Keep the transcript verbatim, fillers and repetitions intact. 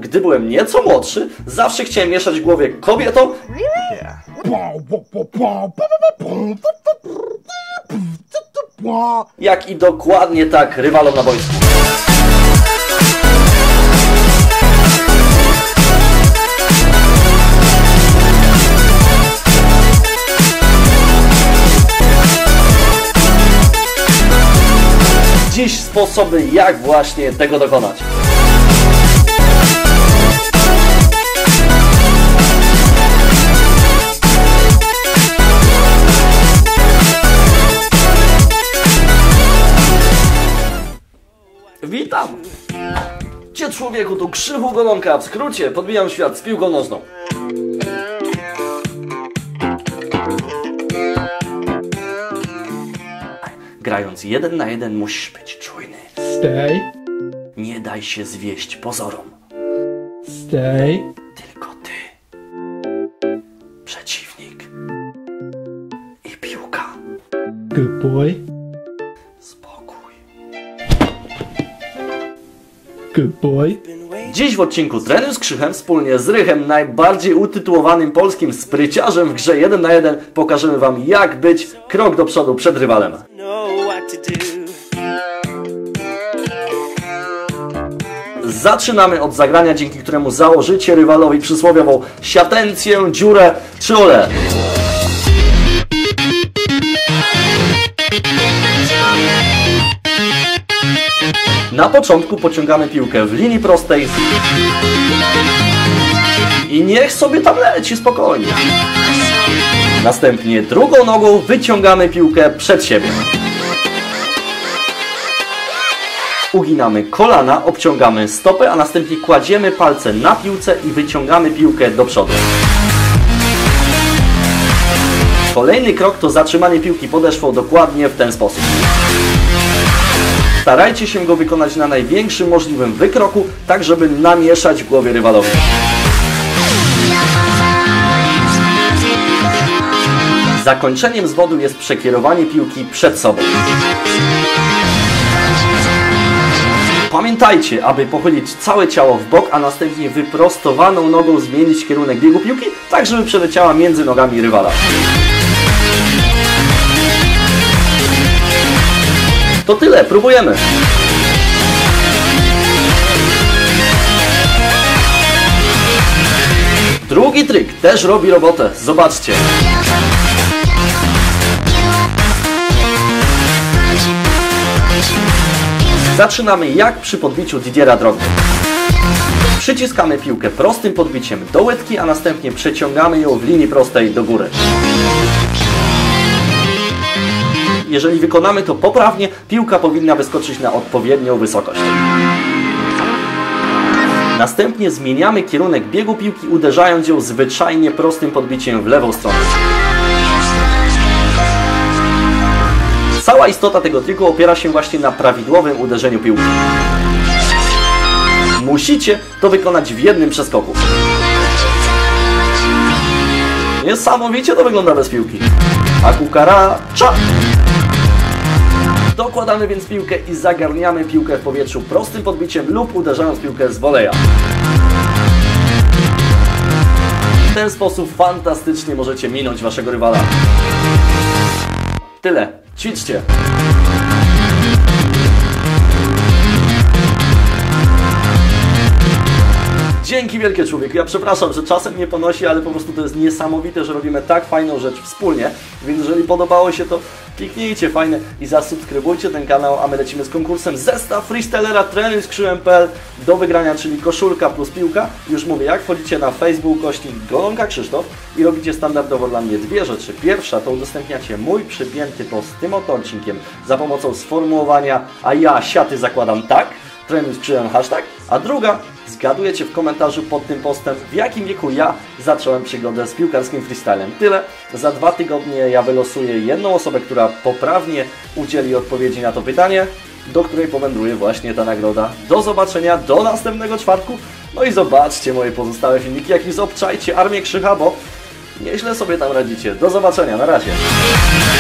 gdy byłem nieco młodszy, zawsze chciałem mieszać w głowie kobietom, jak i dokładnie tak rywalom na boisku. Dziś sposoby, jak właśnie tego dokonać. Witam! Cie człowieku, tu Krzychu Golonka, w skrócie podbijam świat z piłką nożną. Grając jeden na jeden musisz być czujny. Stay. Nie daj się zwieść pozorom. Stay. Tylko ty, przeciwnik i piłka. Good boy. Spokój. Good boy. Dziś w odcinku Trenuj z Krzychem wspólnie z Rychem, najbardziej utytułowanym polskim spryciarzem w grze jeden na jeden, pokażemy wam, jak być krok do przodu przed rywalem. Zaczynamy od zagrania, dzięki któremu założycie rywalowi przysłowiową siatencję, dziurę czy ole. Na początku pociągamy piłkę w linii prostej i niech sobie tam leci spokojnie. Następnie drugą nogą wyciągamy piłkę przed siebie. Uginamy kolana, obciągamy stopę, a następnie kładziemy palce na piłce i wyciągamy piłkę do przodu. Kolejny krok to zatrzymanie piłki podeszwą dokładnie w ten sposób. Starajcie się go wykonać na największym możliwym wykroku, tak żeby namieszać w głowie rywalowi. Zakończeniem zwodu jest przekierowanie piłki przed sobą. Pamiętajcie, aby pochylić całe ciało w bok, a następnie wyprostowaną nogą zmienić kierunek biegu piłki, tak żeby przeleciała między nogami rywala. To tyle, próbujemy! Drugi trik też robi robotę, zobaczcie! Zaczynamy jak przy podbiciu Didiera Drogby. Przyciskamy piłkę prostym podbiciem do łydki, a następnie przeciągamy ją w linii prostej do góry. Jeżeli wykonamy to poprawnie, piłka powinna wyskoczyć na odpowiednią wysokość. Następnie zmieniamy kierunek biegu piłki, uderzając ją zwyczajnie prostym podbiciem w lewą stronę. Cała istota tego triku opiera się właśnie na prawidłowym uderzeniu piłki. Musicie to wykonać w jednym przeskoku. Niesamowicie to wygląda bez piłki. A kukaracza! Dokładamy więc piłkę i zagarniamy piłkę w powietrzu prostym podbiciem lub uderzając piłkę z woleja. W ten sposób fantastycznie możecie minąć waszego rywala. Tyle. Ćwiczcie. Dzięki wielkie, człowieku. Ja przepraszam, że czasem nie ponosi, ale po prostu to jest niesamowite, że robimy tak fajną rzecz wspólnie. Więc jeżeli podobało się, to kliknijcie fajne i zasubskrybujcie ten kanał, a my lecimy z konkursem zestaw freestylera trenuj z krzychem kropka p l do wygrania, czyli koszulka plus piłka. Już mówię, jak wchodzicie na Facebook, kośnik Golonka Krzysztof i robicie standardowo dla mnie dwie rzeczy. Pierwsza to udostępniacie mój przypięty post z tym oto odcinkiem za pomocą sformułowania, a ja siaty zakładam tak, trenuj z krzychem hashtag, a druga, zgadujecie w komentarzu pod tym postem, w jakim wieku ja zacząłem przygodę z piłkarskim freestylem. Tyle. Za dwa tygodnie ja wylosuję jedną osobę, która poprawnie udzieli odpowiedzi na to pytanie, do której powędruje właśnie ta nagroda. Do zobaczenia, do następnego czwartku. No i zobaczcie moje pozostałe filmiki, jak i obczajcie Armię Krzycha, bo nieźle sobie tam radzicie. Do zobaczenia, na razie.